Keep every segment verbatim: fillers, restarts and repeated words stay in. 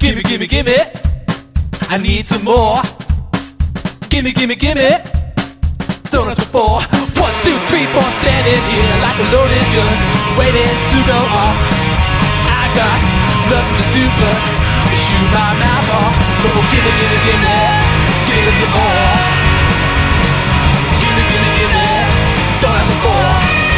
Gimme, gimme, gimme. I need some more. Gimme, gimme, gimme. Donuts before. One, two, three, four, standing here like a loaded gun, waiting to go off. I got nothing to do but shoot my mouth off. So gimme, gimme, gimme, gimme some more. Gimme, gimme, gimme. Donuts before.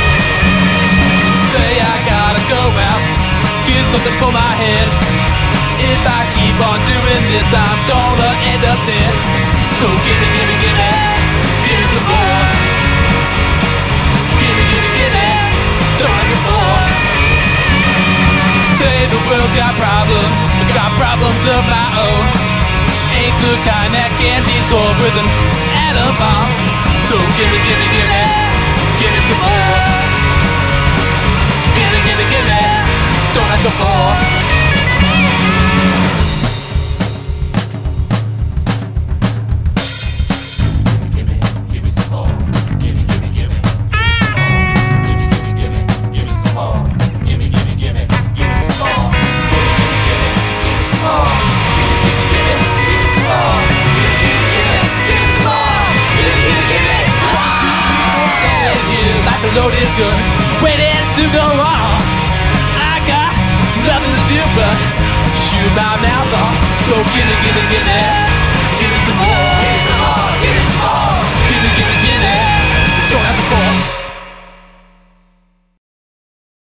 Say I gotta go out, get something for my head. If I keep on doing this, I'm gonna end up dead. So gimme, gimme, gimme, gimme some more. Gimme, gimme, gimme, donuts some more. Say the world's got problems, got problems of my own. Ain't the kind that can be solved with an atom bomb. So gimme, gimme, gimme, gimme some more. Gimme, gimme, gimme, donuts some more. Loaded gun, waiting to go off. I got nothing to do but shoot my mouth off. So gimme, gimme, gimme, gimme some more.